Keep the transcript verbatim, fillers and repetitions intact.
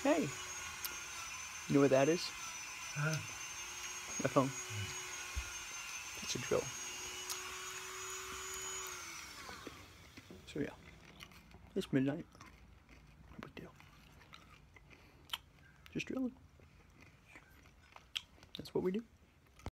Hey, you know what that is? Huh? My phone. It's a drill. So yeah, it's midnight. No big deal. Just drilling. That's what we do.